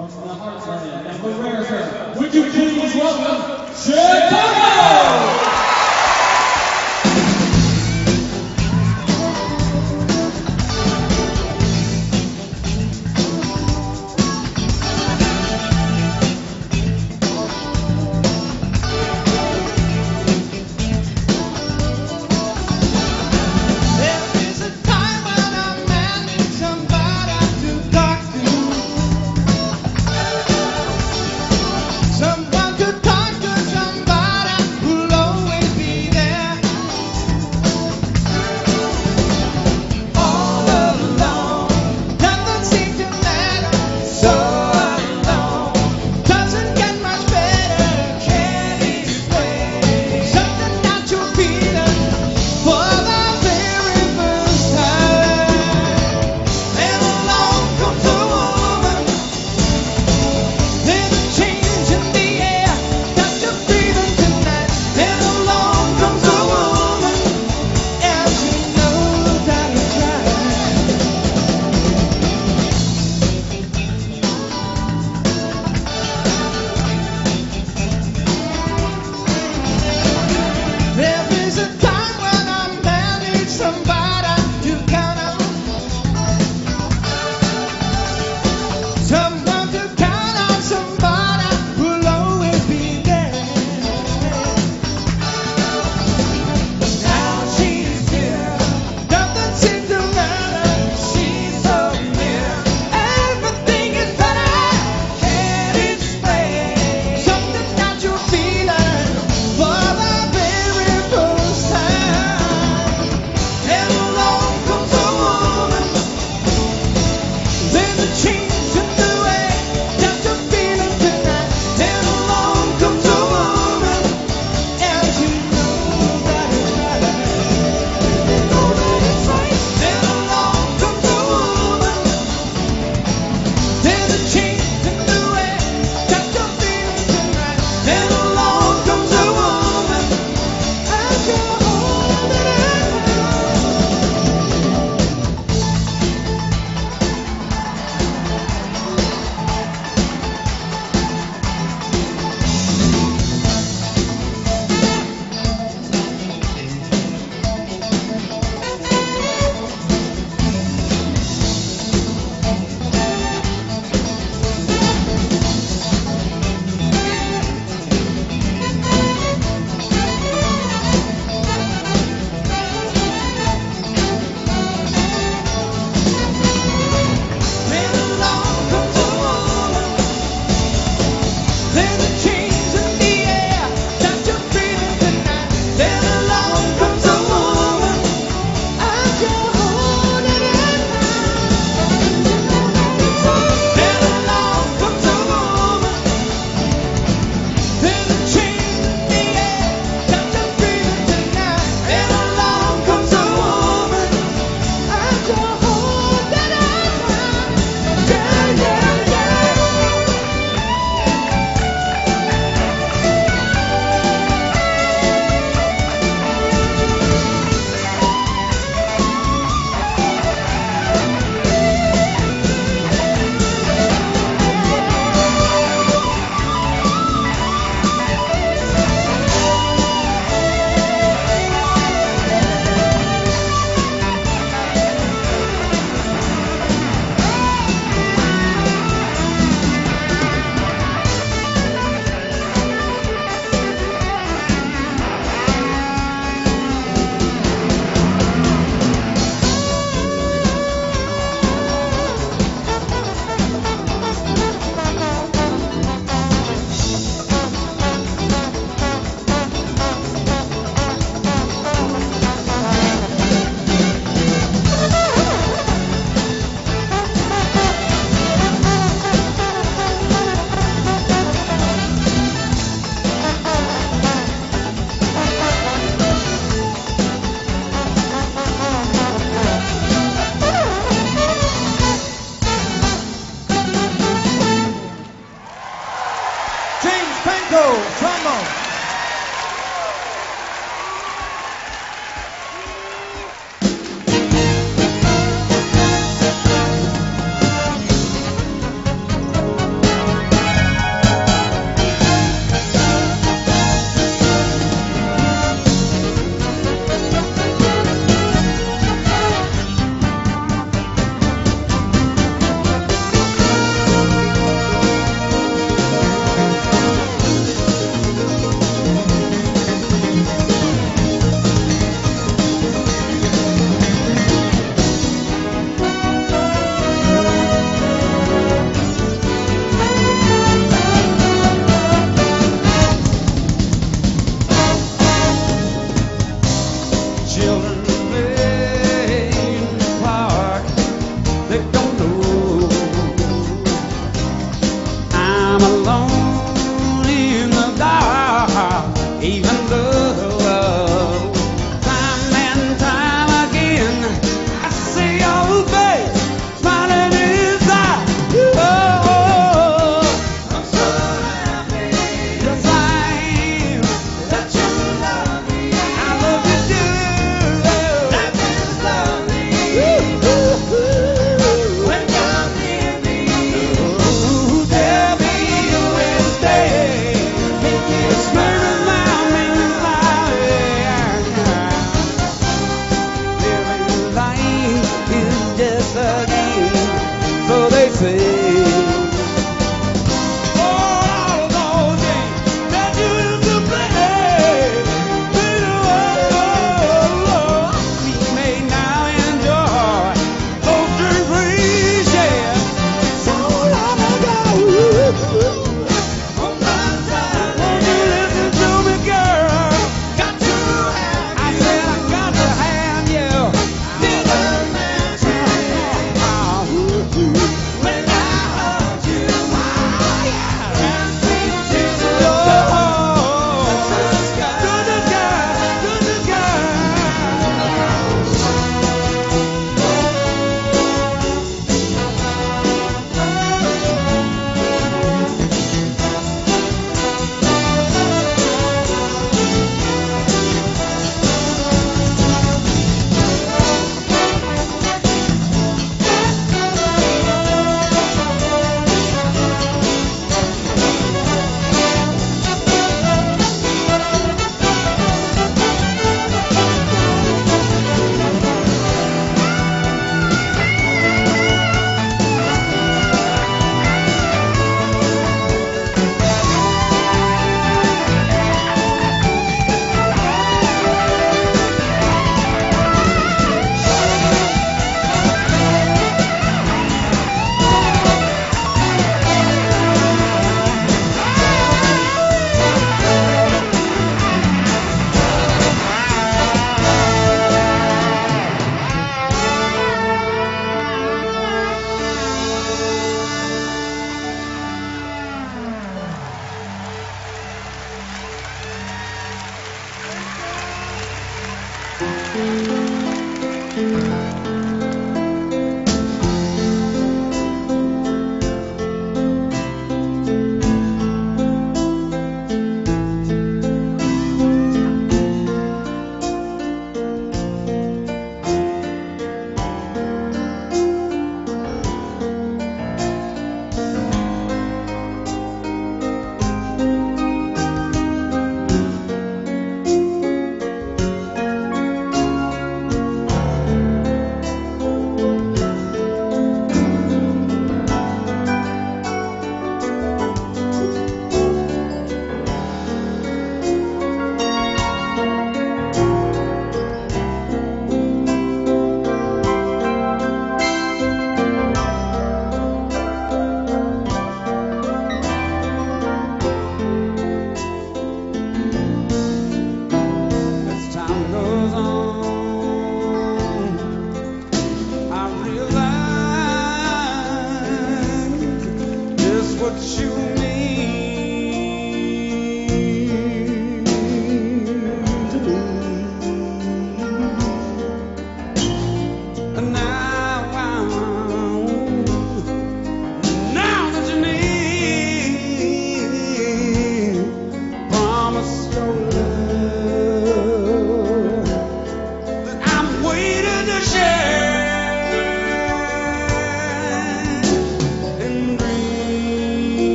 from the heartland of America, would you please welcome Chicago! Someone to talk to, somebody who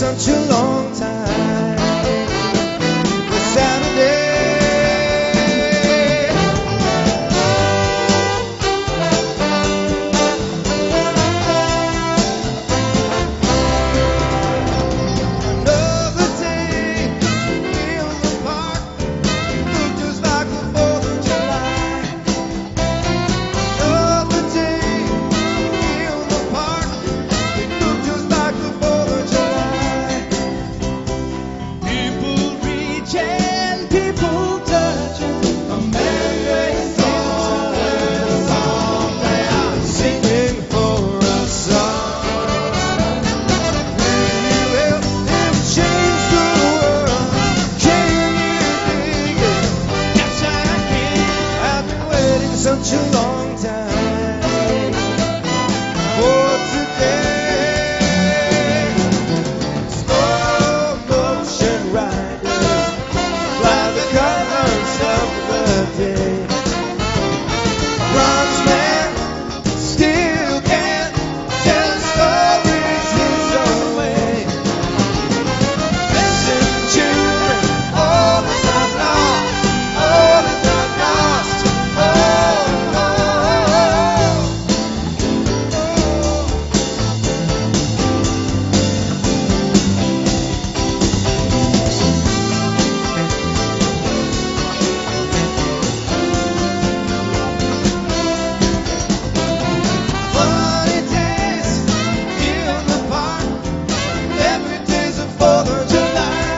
such a long time. It's Saturday. Another day in the park, looked just like the 4th of July. Another day in the park, it looked just like the 4th of July. People reaching, people touching, a American song they are singing for us song. Will you help them change the world? Can you dig it? Yes, I can. I've been waiting such a long time for today. Slow motion riders fly the colors of the day. Bronze man still can tell stories his own way. Listen, children, all is not lost, all is not lost. Oh, oh, Funny days in the park, every day's the 4th of July.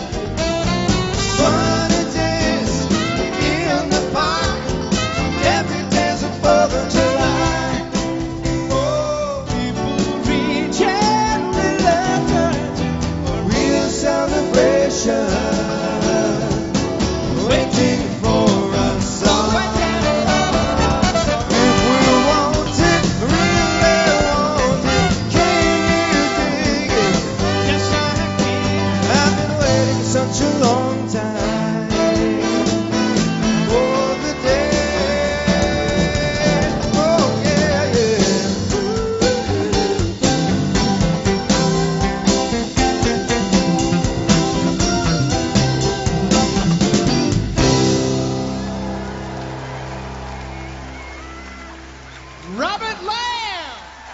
Funny days in the park, every day's the 4th of July. Oh, people reaching, they love touching, a real celebration, waiting for us all. If we want it, really want it, can you dig it? Yes, I can. I've been waiting such a long time for the day. Oh, yeah, yeah. Robert Lamb.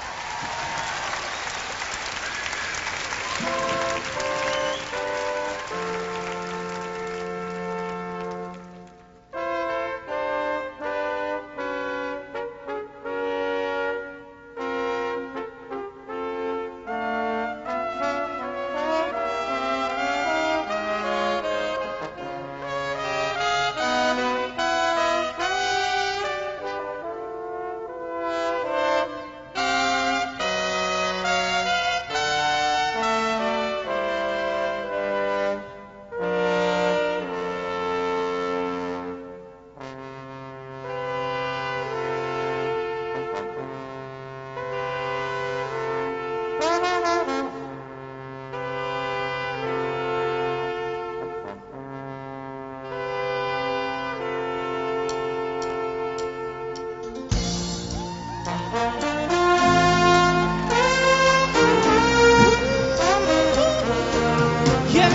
Yeah,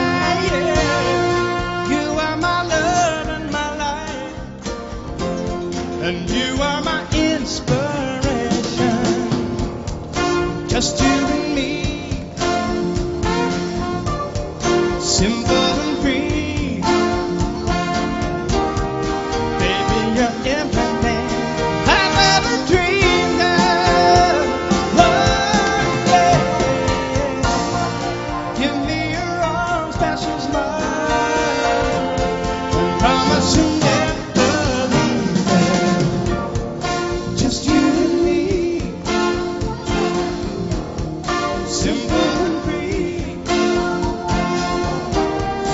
yeah. You are my love and my life, and you are my inspiration. Just you and me, simple and free. Baby, you're everything I've ever dreamed of. One day, give me your arms, special smile, and promise you'll never leave them. Just you and me, simple and free.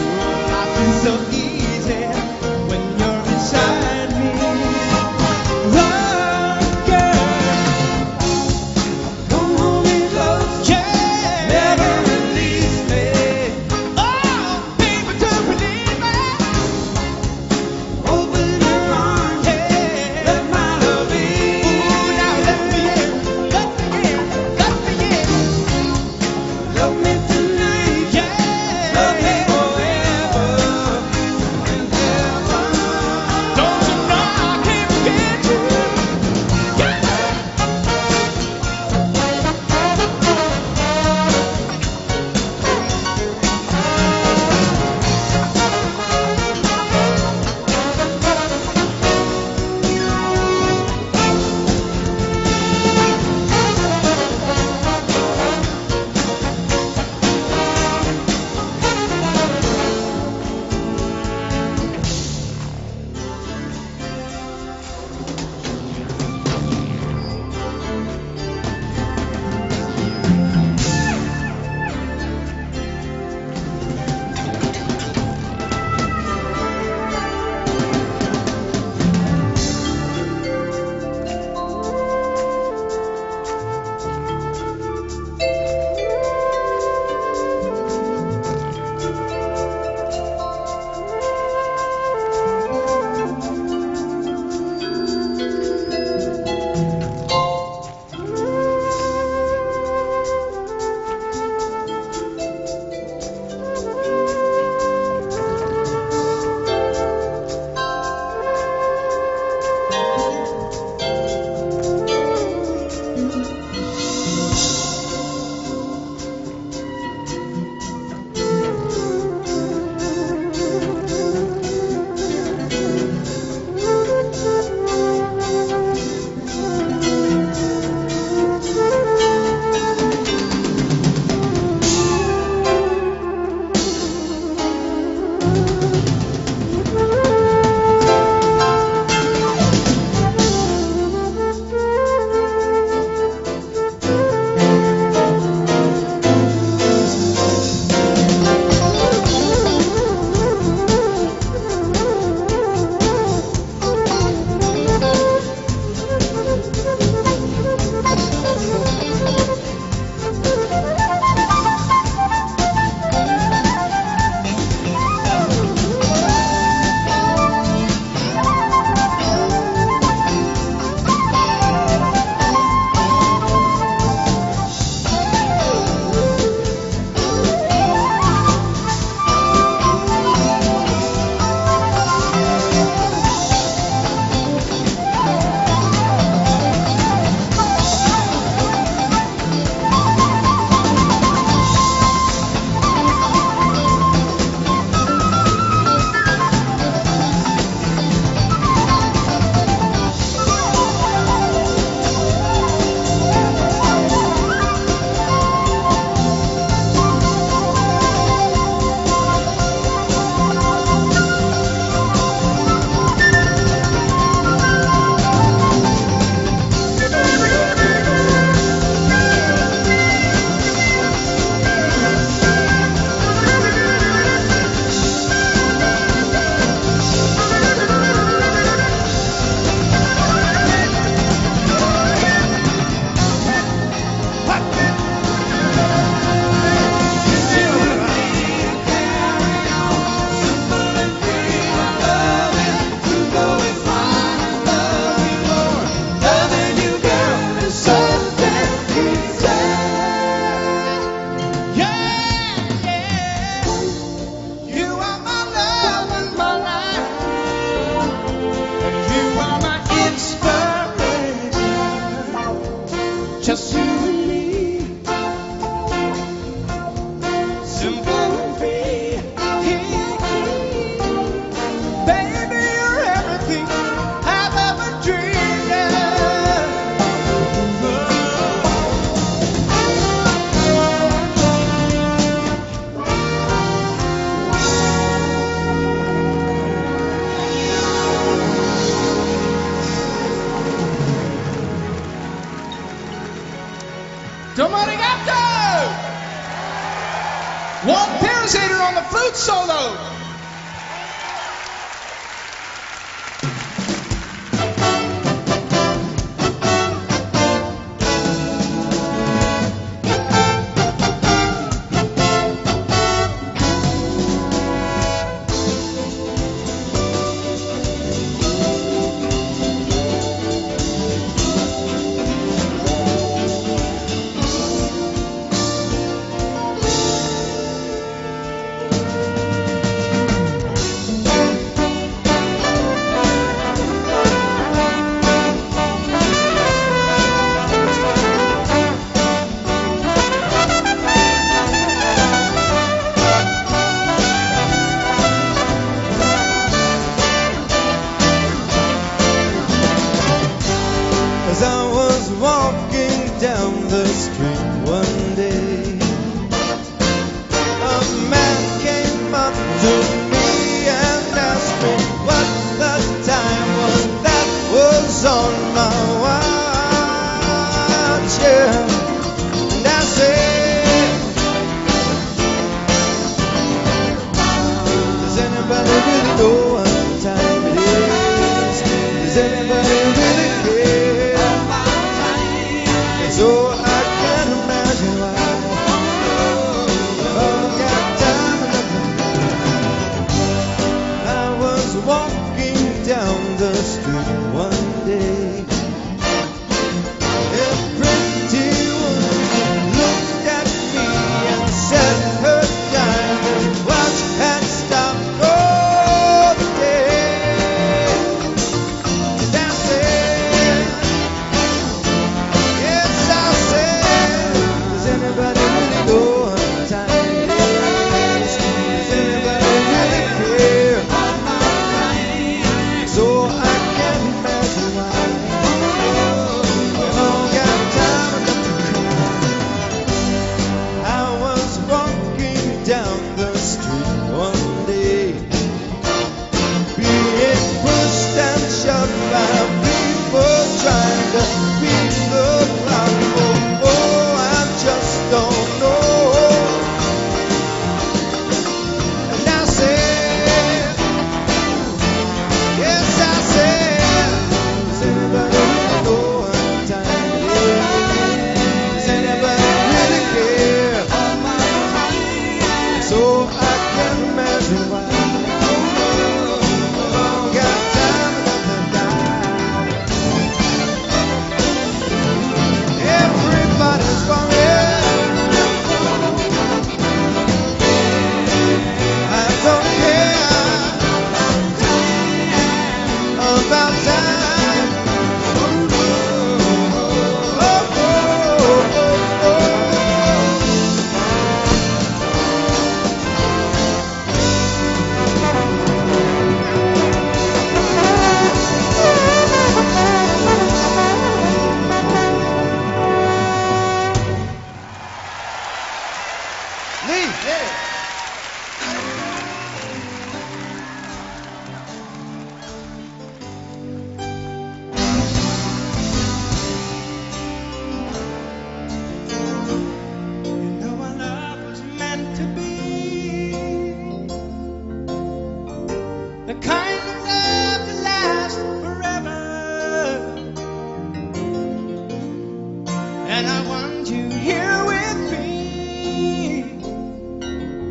Tomarigato! Walt Parasiter on the flute solo. As I was walking down the street one day, a man came up to me and asked me what the time was that was on my watch. Yeah. And I said, does anybody really know what time it is? Does anybody really care? So I can imagine why we all got time enough. I was walking down the street one day. A pretty woman looked at me and said her diamond watch had stopped all the day. And I said, yes, I said, does anybody really know what time it is? Does anybody really care? So I can't imagine why we all got time enough to cry. I was walking down the street one day, being pushed and shoved by people trying to beat the clock. Oh, I just don't know. And I said, yes, I said, does anybody really know what time it is? Does anybody really care? So I can imagine why we all got time enough to die. Everybody's falling. I don't care about time. Lee, yeah. You know our love was meant to be the kind of love that lasts forever. And I want you here with me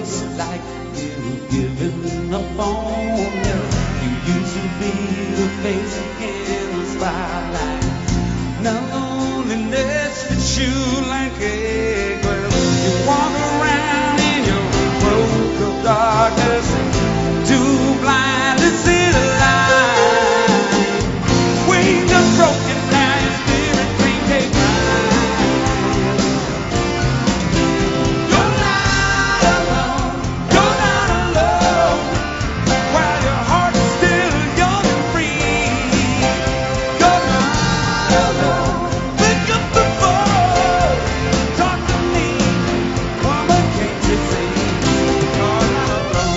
looks like you've given up on me. You used to be the face in the spotlight. Now loneliness fits you like a glove. You walk around in your cloak of darkness, too blind to see the light. Wings are broken now, your spirit can't take flight. You're not alone, you're not alone. While your heart is still young and free, you're not alone. Pick up the phone, talk to me, woman, can't you see? You're not alone.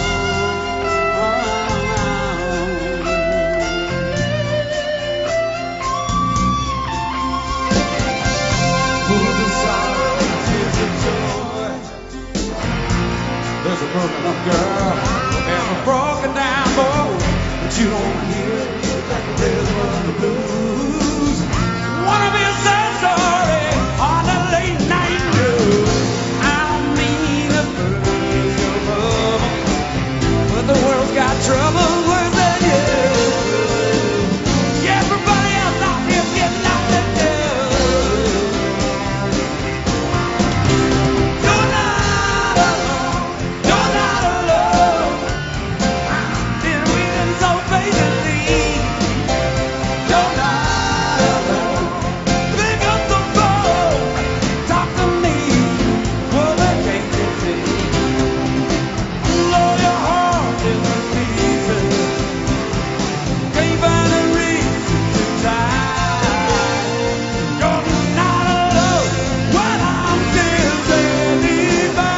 Who's the sorrow, tears of joy? There's a broken up girl and a broken down boy, but you don't hear like the rhythm of the blues. Wanna be so sorry on a late night news. I don't mean to burn your bubble, but the world's got trouble worse than you. Everybody else out here getting out the door. You're not alone, you're not alone. I've been waiting so patiently. You're not alone. Pick up the phone, talk to me, woman, can't you see? Lord, your heart is a reason. Can't find a reason to die. You're not alone when I'm still standing by.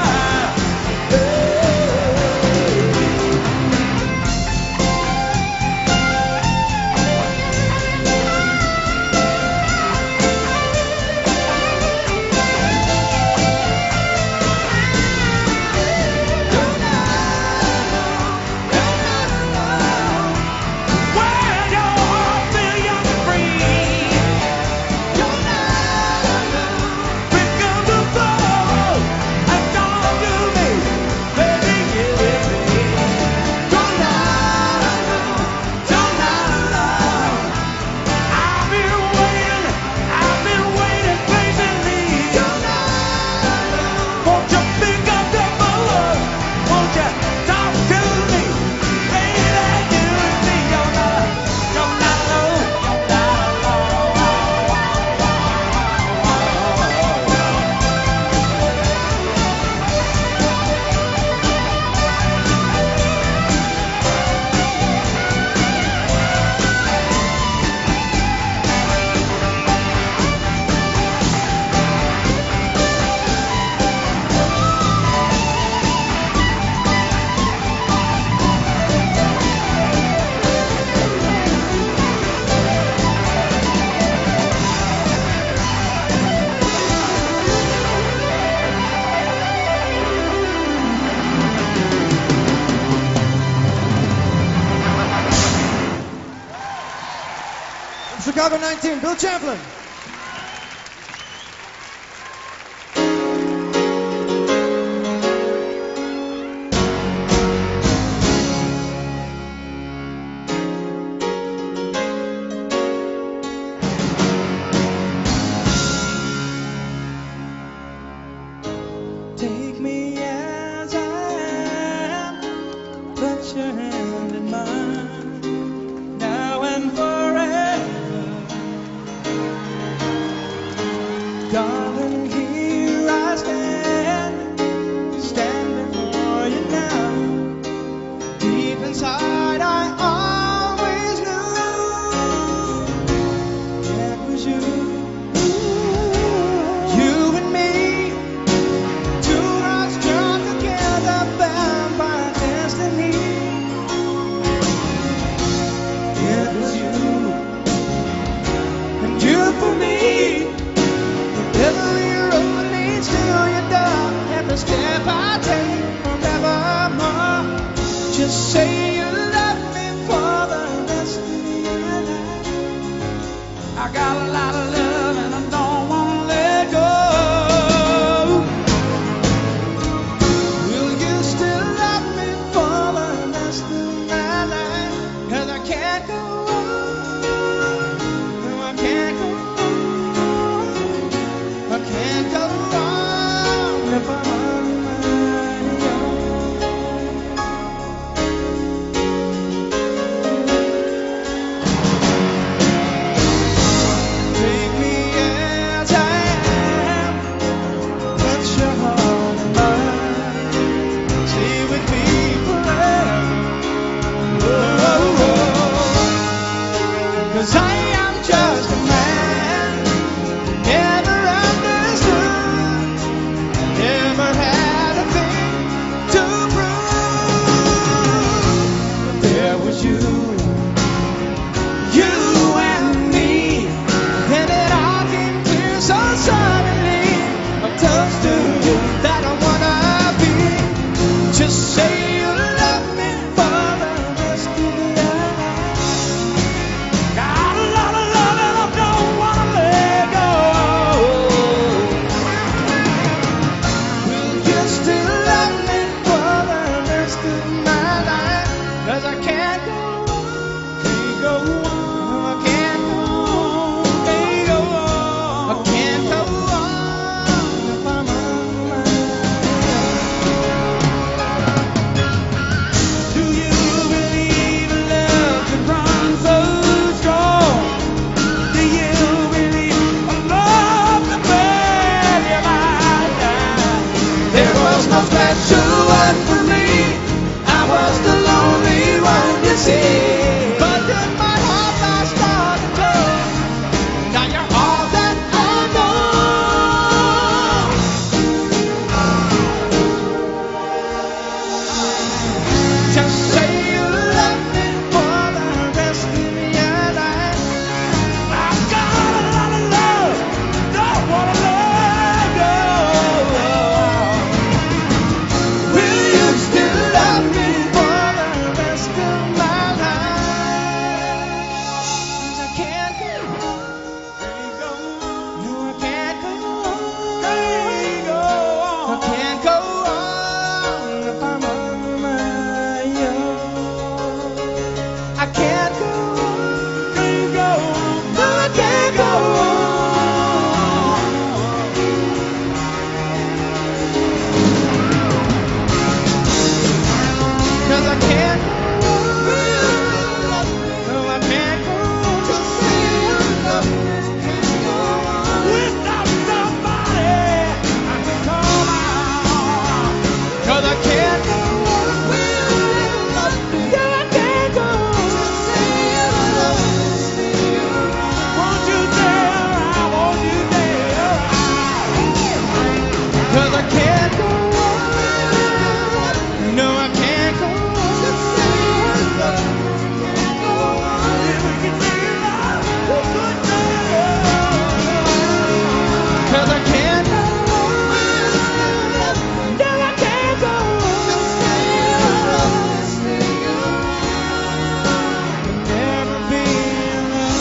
When your heart feels young and free, you're not alone. Pick up the phone and talk to me, baby, get with me. You're not alone, you're not alone. I've been waiting patiently. You're not alone. Won't you pick up the phone? Won't you talk to me, baby, get with me. You're not alone, you're not alone. From Chicago 19, Bill Champlin. Take me as I am, put your hand in mine, now and forever. Darling, here I stand before you now. Deep inside, I always knew it was you. You and me, two hearts joined together, bound by destiny. It was you, and you for me. Every road leads to your door. Every step I take forevermore. Just say you love me for the rest of your life. I got a lot of love and I don't want to let go. Will you stay? Just say you love me for the rest of your life. Got a lot of love and I don't wanna let go. Will you still love me for the rest of my life? 'Cause I can't go on. Can't go on. No, I can't go on. Can't go on. I can't go on if I'm on my Do you believe in love can run so strong? Do you believe a love can burn your mind down? There was no special one for me. I was the lonely one, you see. But then my heart I started to close. Now you're all that I know. Just say you love me for the rest of your life. I've got a lot of love, don't wanna let go. Will you still love me for the rest of my life? 'Cause I can't go on. No, I can't go on. I can't go on if I'm on my own. I can't go on. No, I can't go on. 'Cause I can't go on. No, I can't go on. Just say you love me. Can't go on. Without somebody I can call out. 'Cause I can't go on. No, I can't go on. Just say you love me. Won't you dare, I won't you dare. 'Cause I can't go on. No, I can't go on. Just say you love me. Can't go on. If we can take it out, we could take it. 'Cause I can't go on. No, I can't go on. Just say you love me. Never be alone.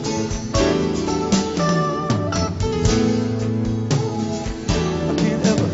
Can't ever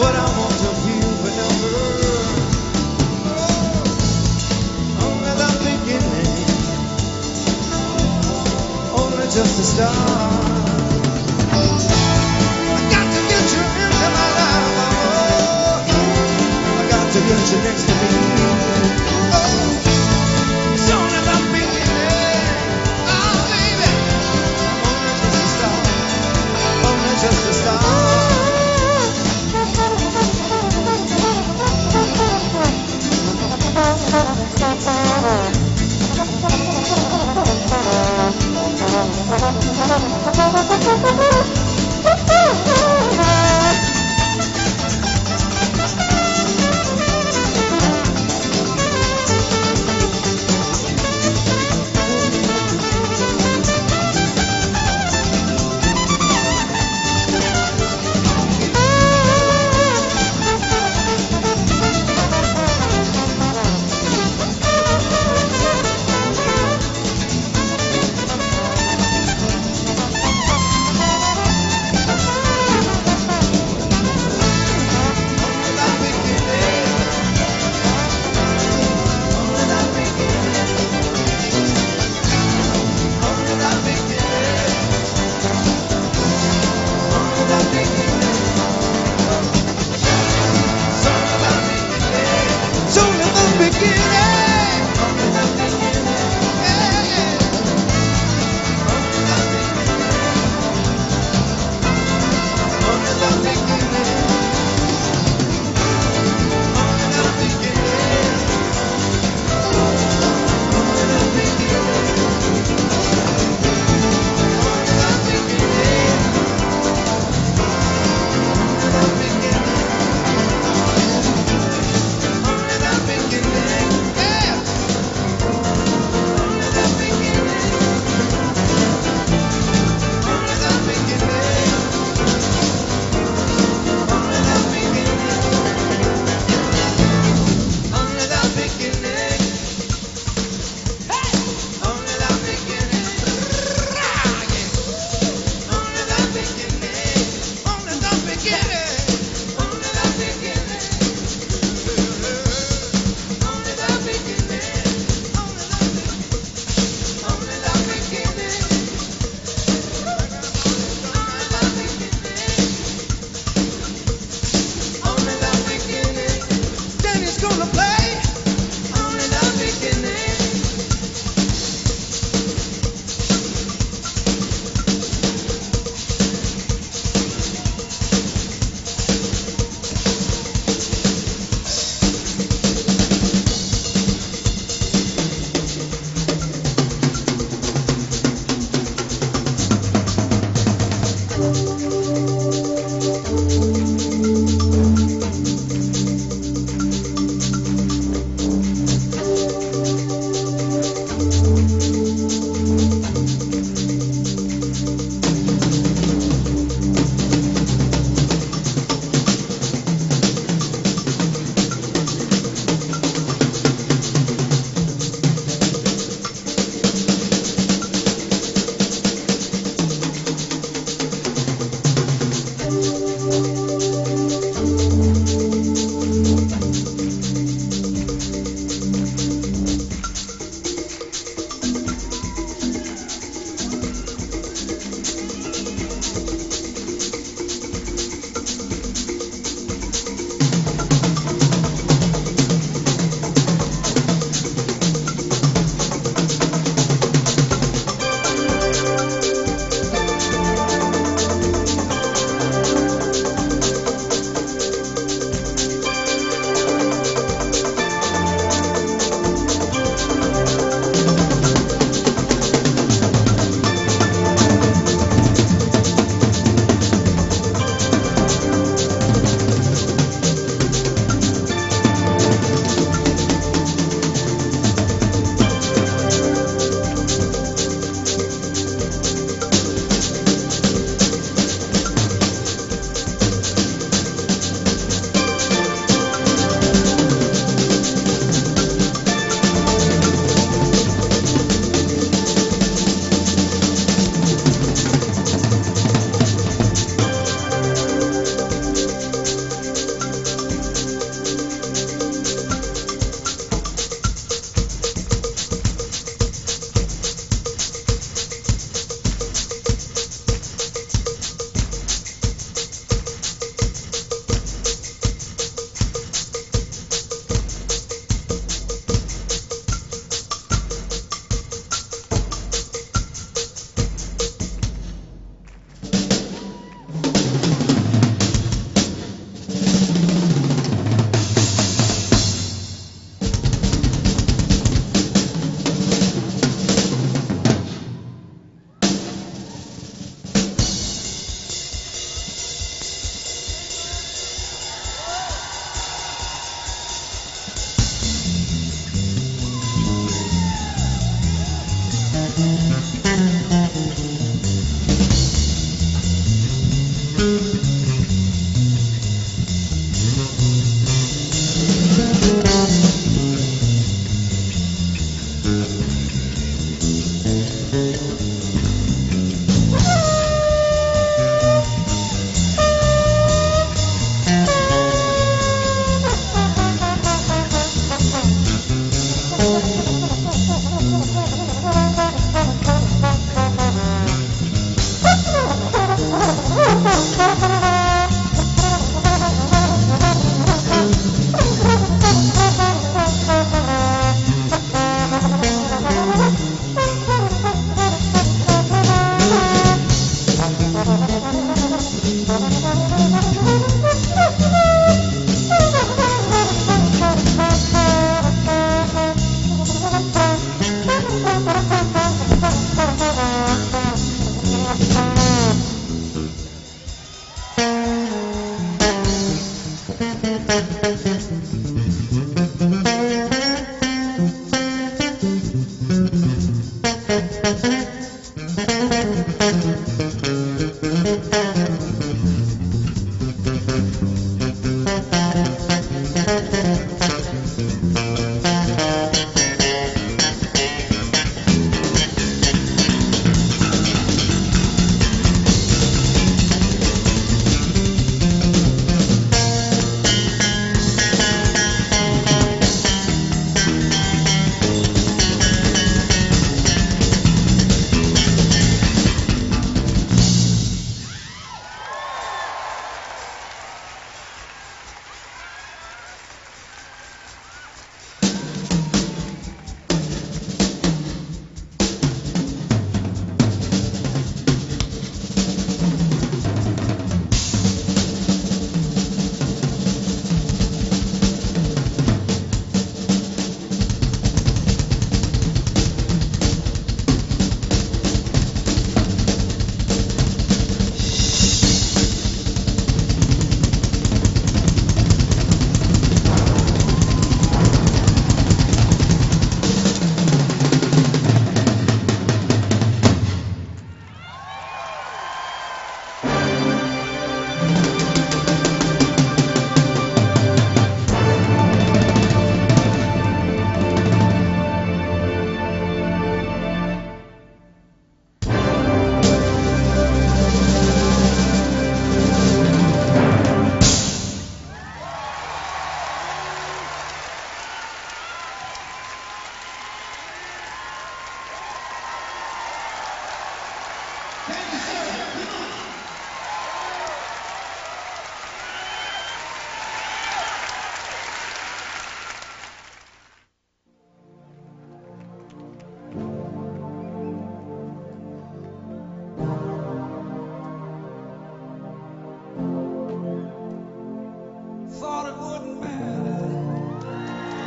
what I want to feel forever. Only the beginning, only just a start. I got to get you into my life. I got to get you next to me. It's only the beginning, oh baby, only just a start, only just a start.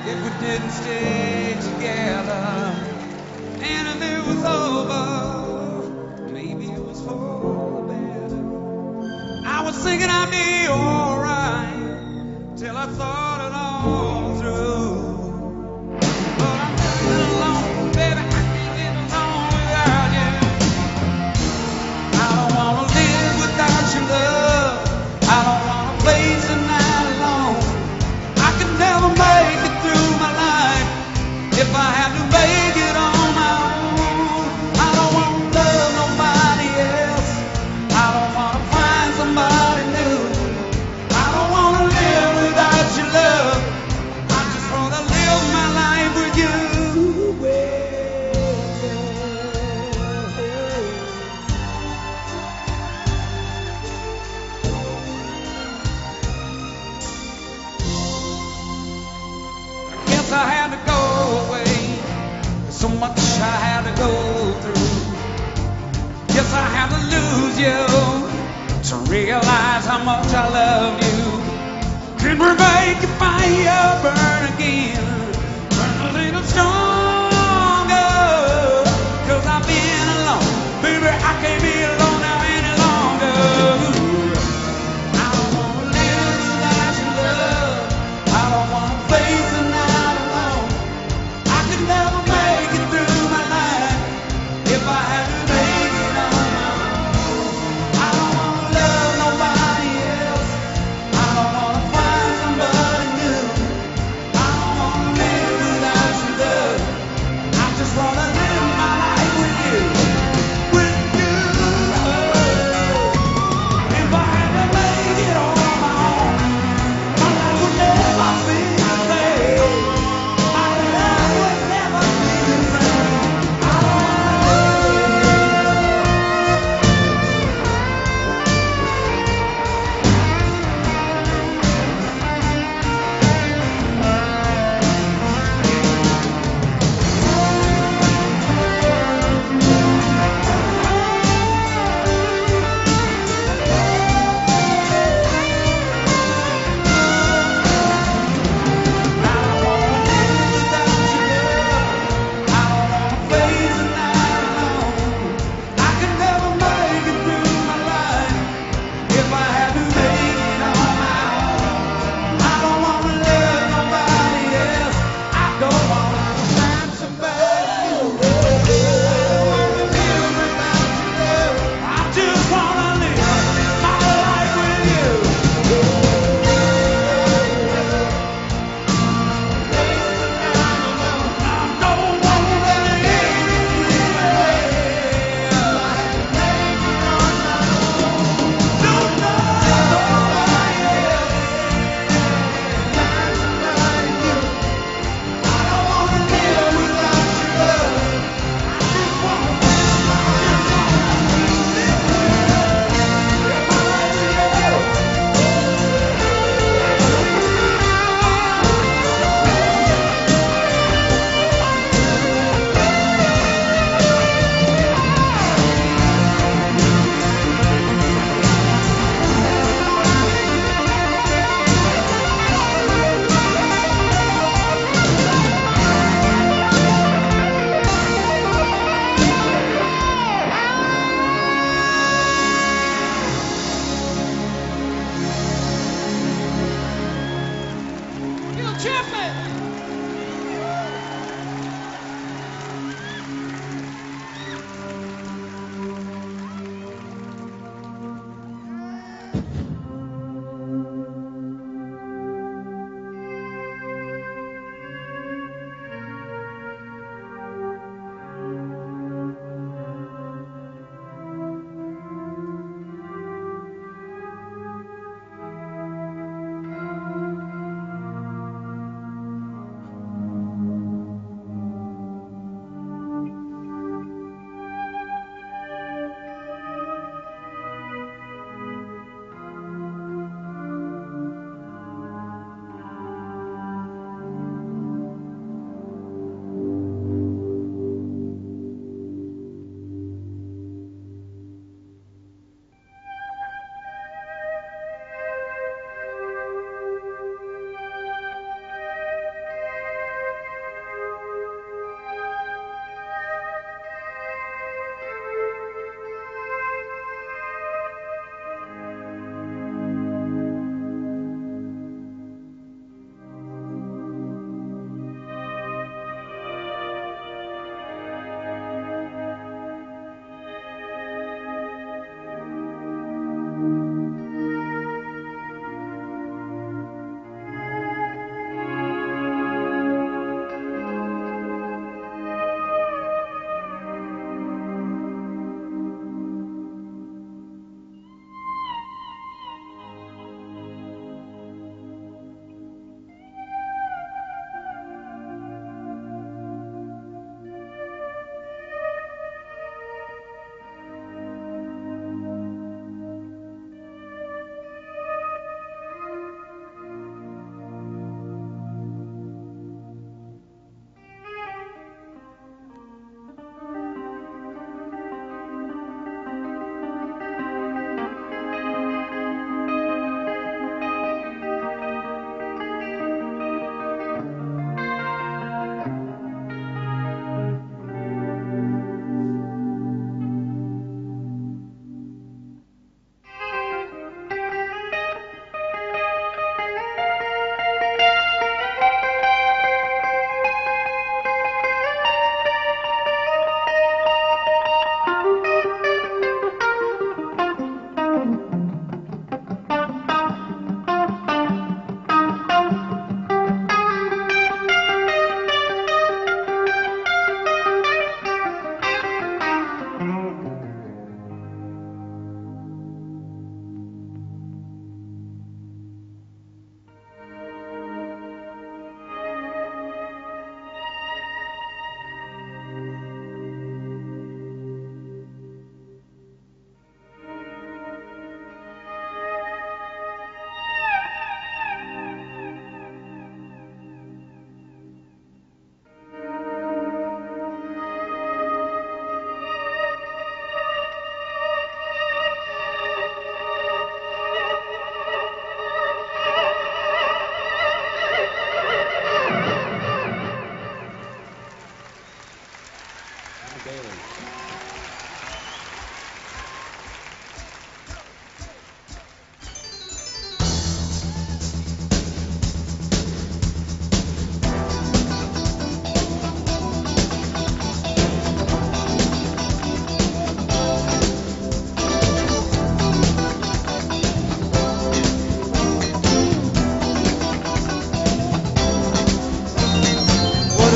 if we didn't stay together. And if it was over, maybe it was for the better. I was thinking I'd be alright till I thought it all through. But I'm living alone, baby, I can't live alone without you. I don't wanna live without your love. I don't wanna face the night alone. I could never make it through my life if I had to make it on my own. I don't wanna love nobody else. I don't wanna find somebody new. I don't wanna live without your love. I just wanna live my life with you. Guess I had to go away. So much I had to go through. Guess I had to lose you to realize how much I loved you. Can we make a fire burn again? Burn a little stronger. 'Cause I've been alone. Baby, I can't be alone now any longer. I don't wanna live without your love. I don't wanna face the night alone. I could never make it through my life if I had to make it on my own. I don't wanna love nobody else. I don't wanna find somebody new. I don't wanna live without your love. I just wanna live my life with you. With you. If I had to make it on my own, my life would never be the same. My life would never be the same. I don't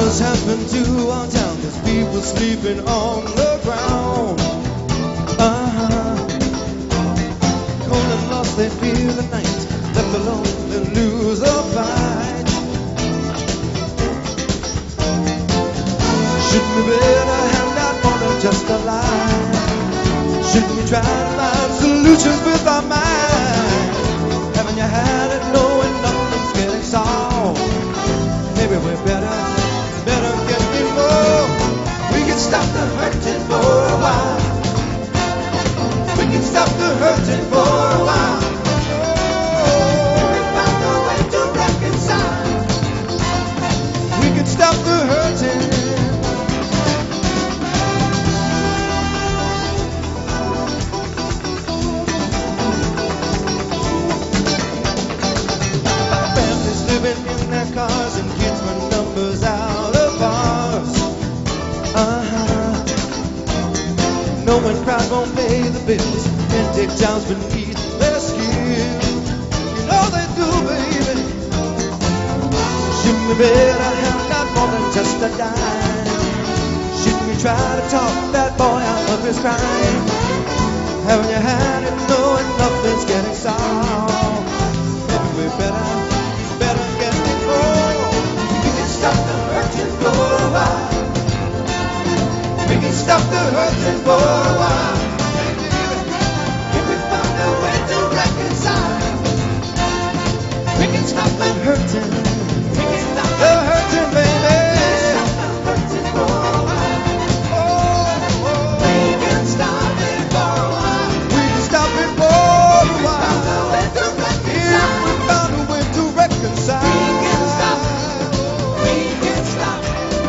What's happened to our town? There's people sleeping on the ground. Cold and lost, they fear the night. Left alone, they lose the fight. Shouldn't we better hand out more than just a lie? Shouldn't we try to find solutions with our mind? Haven't you had it knowing nothing's getting solved? Maybe we're better get involved. We can stop the hurting for a while. We can stop the hurting for a while. We can find a way to reconcile. We can stop the hurting. Families living in their cars and kids run numbers out of bars. No one crowd won't pay the bills and take jobs beneath their skin. You know they do, baby. Shouldn't we better have not more than just a dime? Shouldn't we try to talk that boy out of his crime? Haven't you had it knowing nothing's getting solved? Maybe we better get involved. We can stop the hurting for a while. We can stop the hurting for a while. If we find a way to reconcile, we can stop the hurting. We can stop the hurting, baby. We can stop the hurting for a while. We can stop it for a while. We can stop it for a while. If we found a way to reconcile, we can stop. We can stop.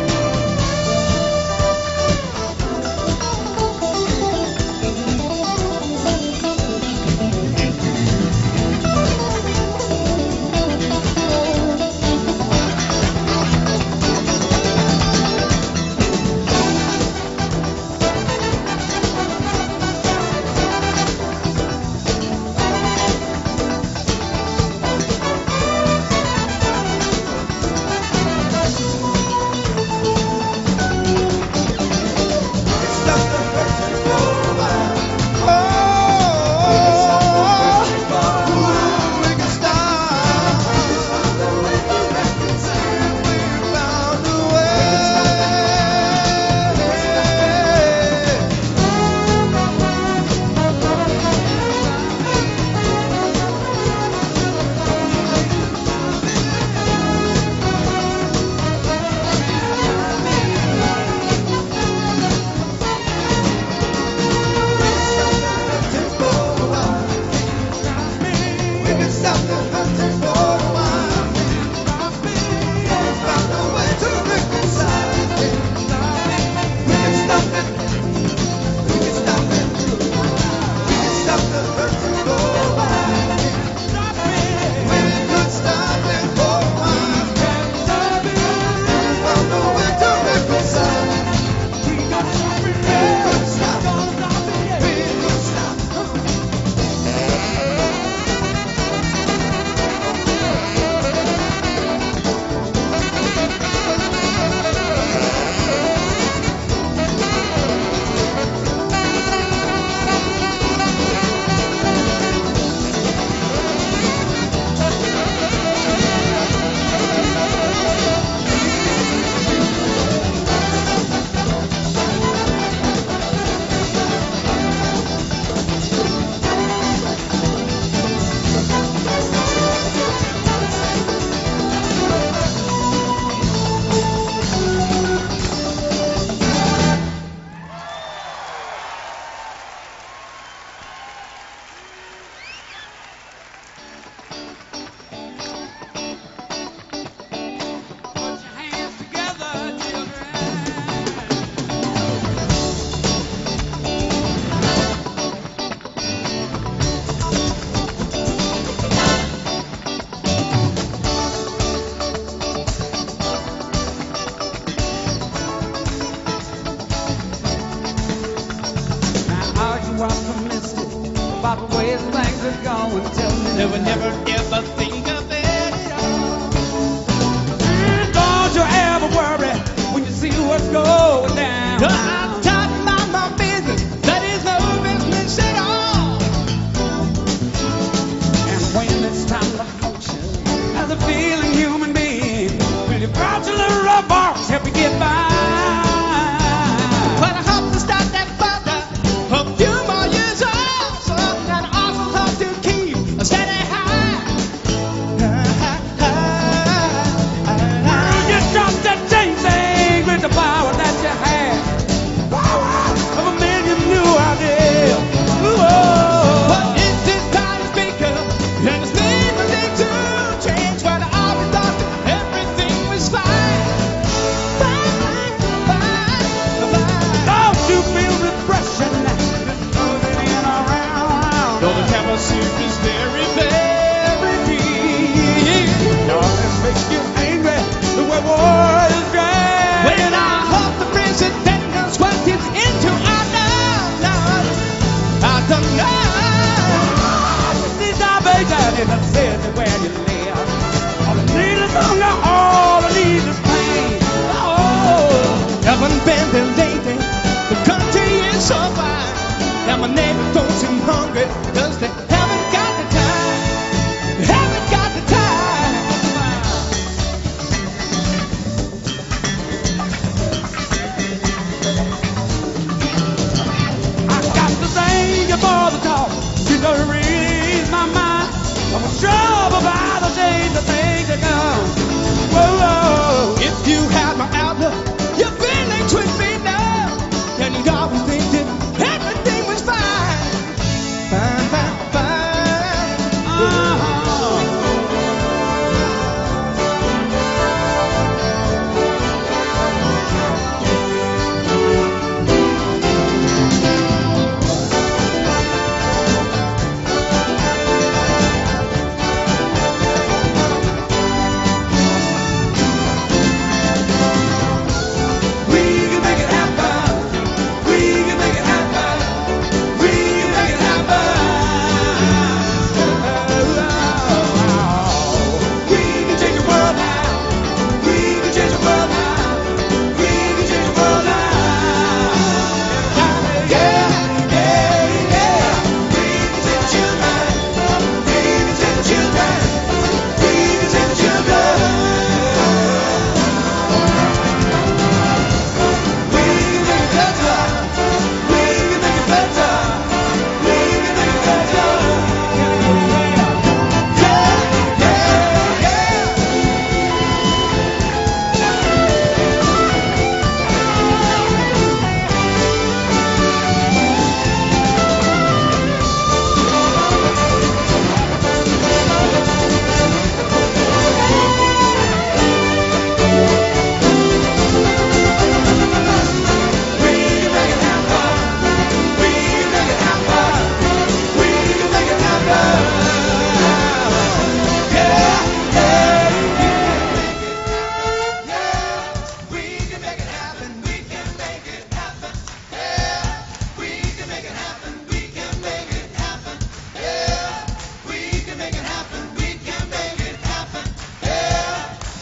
about the way things are going. Tell me Never ever think of it at all. don't you ever worry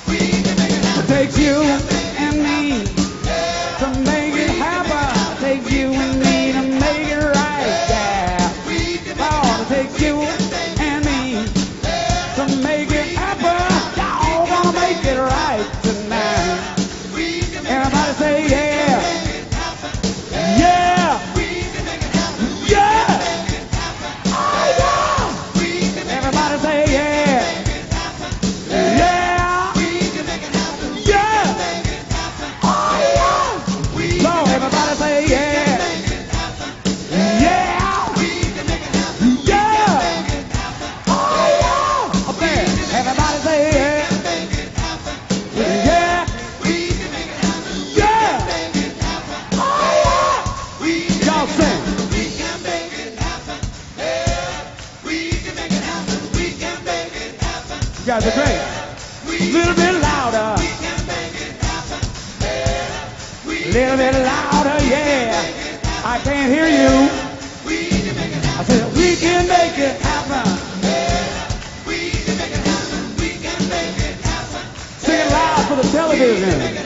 It takes you and me to make it happen. It takes you and me to make it right. Yeah. Lord, it takes you and me to make it happen. Y'all gonna make it right tonight. Everybody say yeah. Yeah. Yeah. Oh yeah. Everybody say yeah. Yeah. Yeah. Oh yeah. So everybody say yeah. Yeah. Yeah. Oh yeah. Up there. Everybody say yeah. Yeah. Yeah. Oh yeah. Y'all sing. You guys are great. A little bit louder. A little bit louder, yeah. I can't hear you. I said we can make it happen. Sing it loud for the television.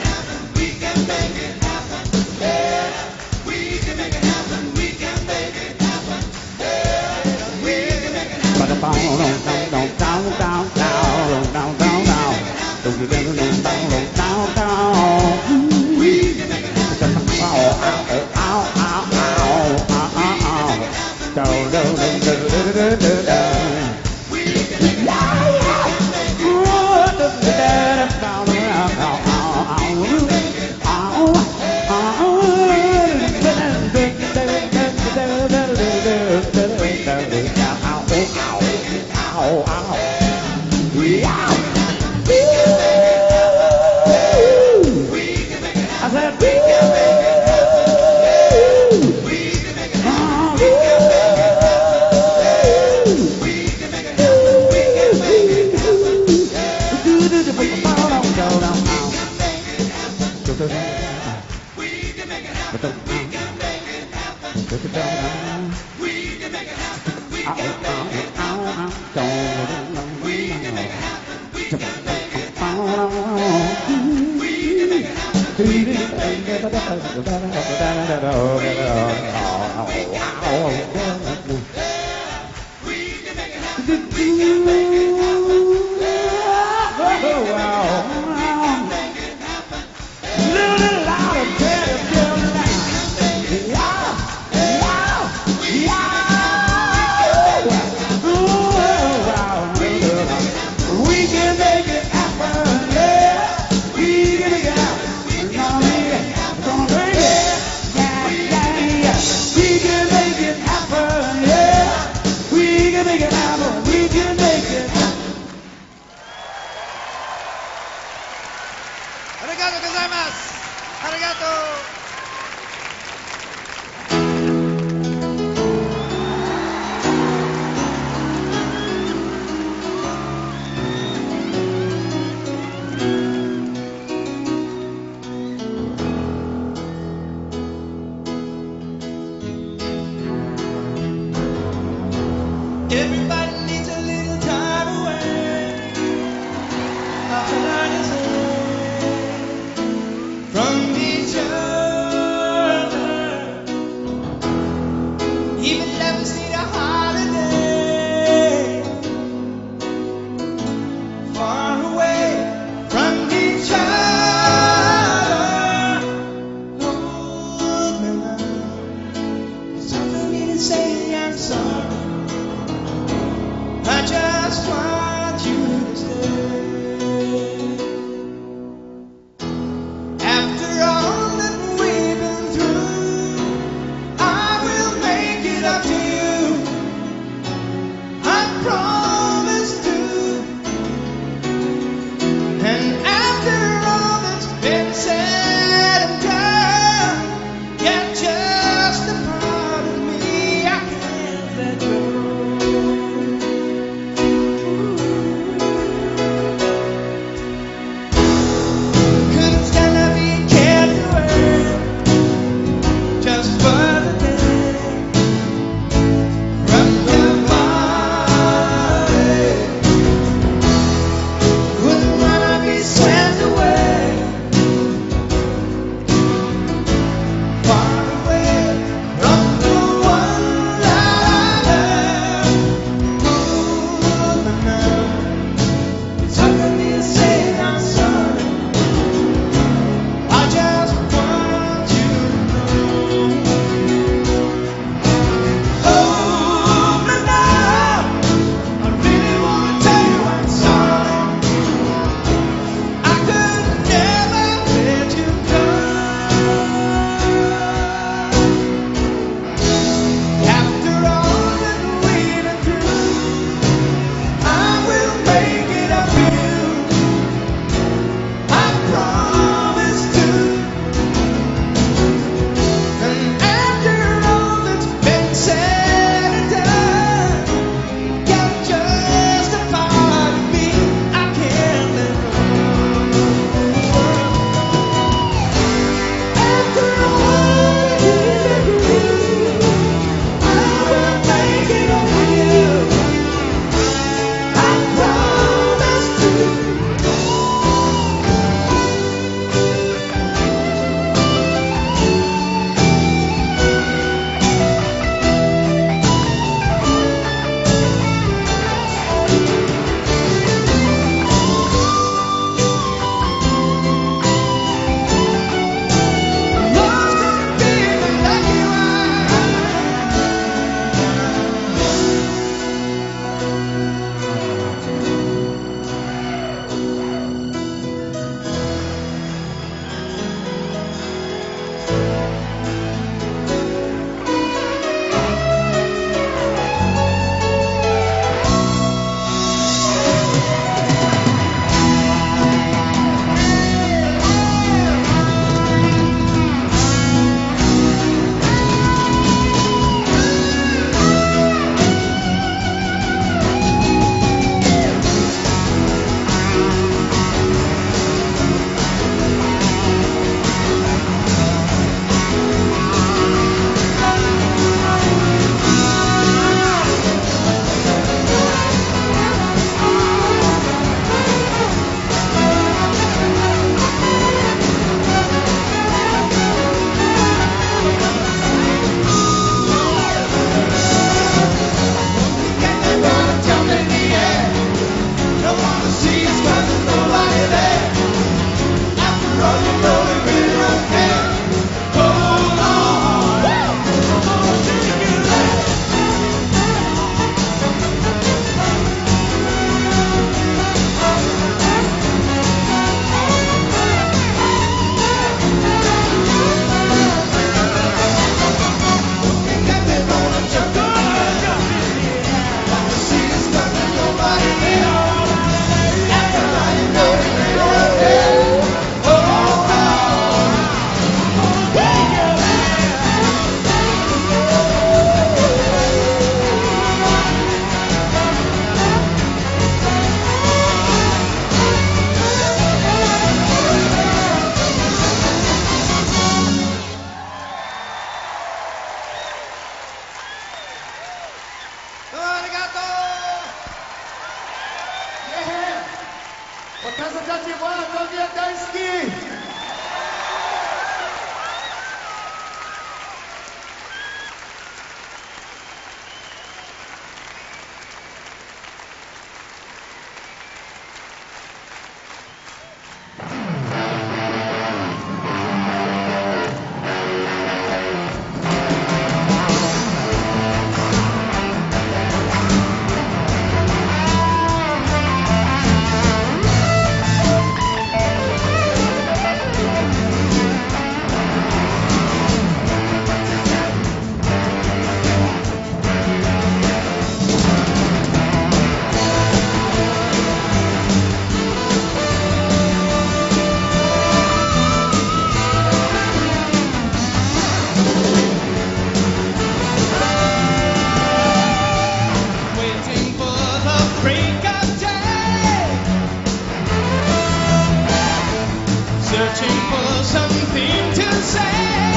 Arigato gozaimasu. Arigato. Everybody needs a little time away. After learning from each other. searching for something to say.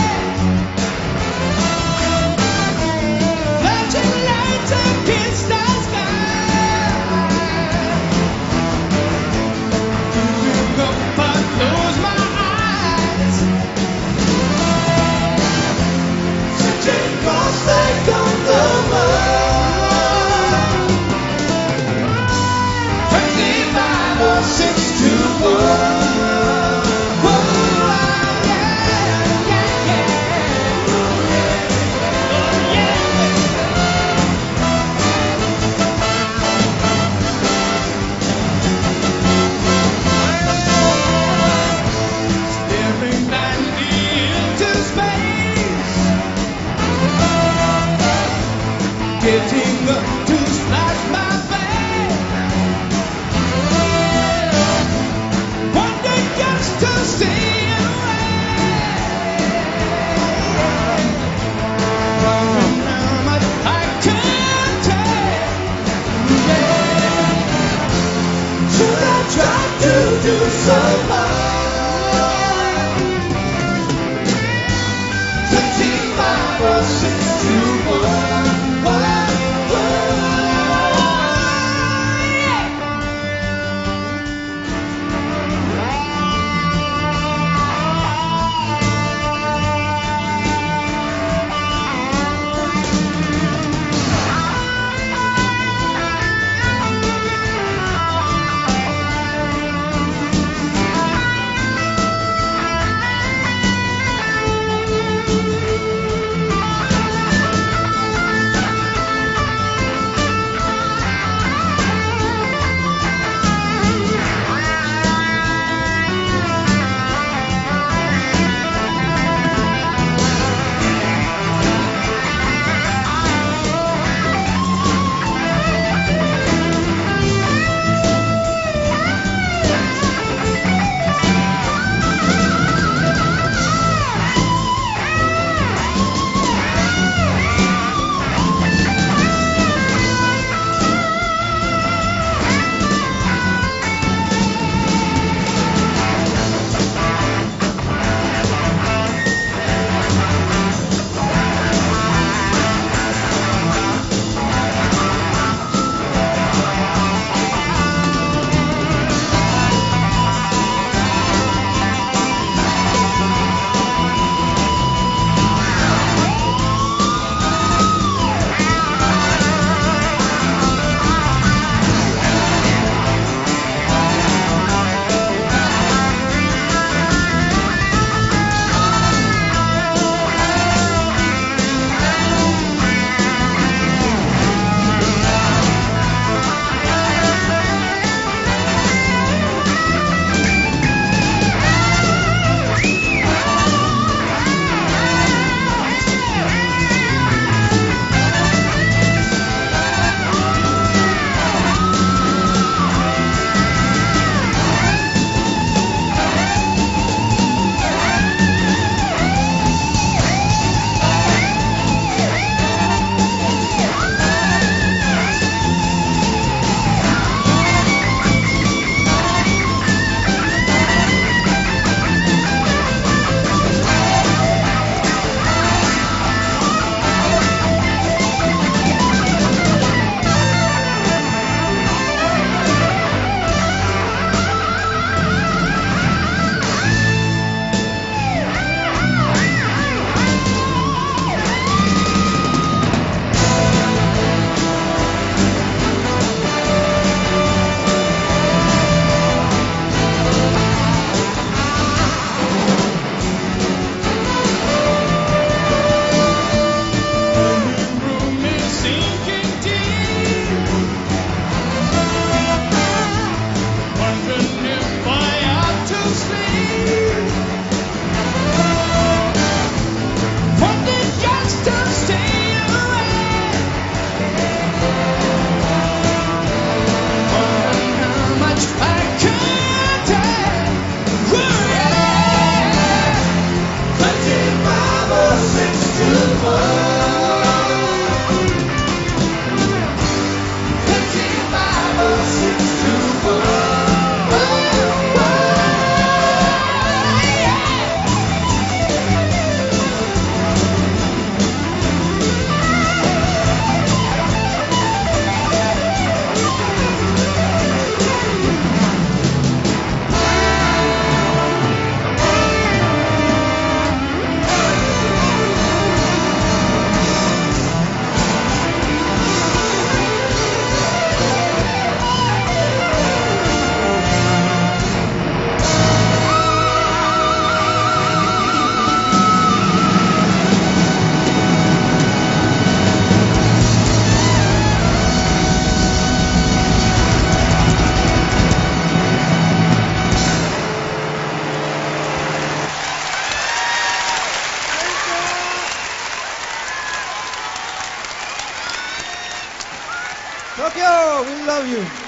Flashing lights against the sky. To look up, I close my eyes. Searching for sight on the world. 25 or 6 to 1. Getting up to splash my face. One day just to stay away. Running now much I can take. Yeah. Should I try to do so much? 25 or 6 to 1. Chicago. We love you.